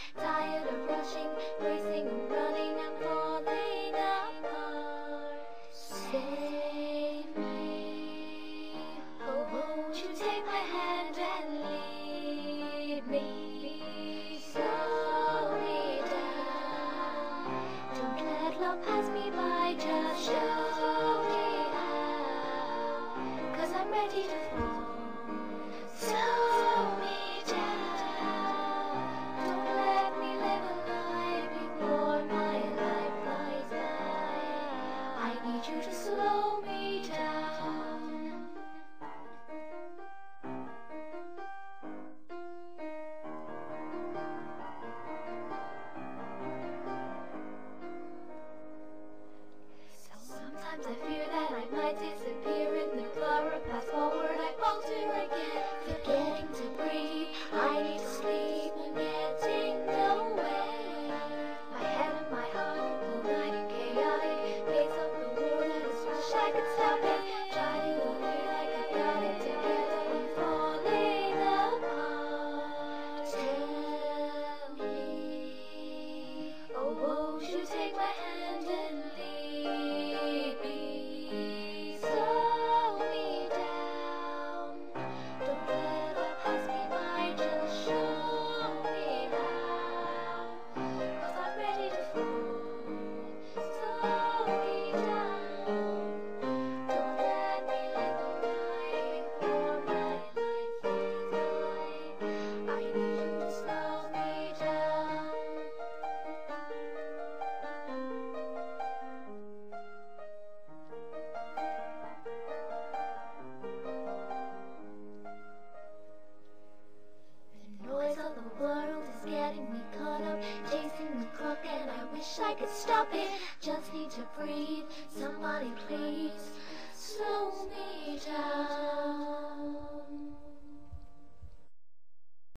tired of rushing, racing and running and falling apart. Save me, oh won't you take my hand and lead me slowly down. Don't let love pass me by, just show me how, 'cause I'm ready to fall. Slow me down, don't let me live a lie before my life flies by. I need you to slow me down. Sometimes I fear that I might disappear in the chloroplast. Fast forward, I falter again, forgetting to breathe. I need to sleep and getting nowhere. My head and my heart, all night and chaotic. Face of the world, I just wish I could stop it. Try to feel like I got it together, I'm falling apart. Tell me, oh won't you take my hand and lead me slowly down. Don't let her pass me by, just show me how, 'cause I'm ready to fall slowly down. Don't let me live a lie before my life flies by. I need you to slow me down. The noise of the world is getting me caught up, chasing the clock, and I wish I could stop it. Just need to breathe, somebody please slow me down.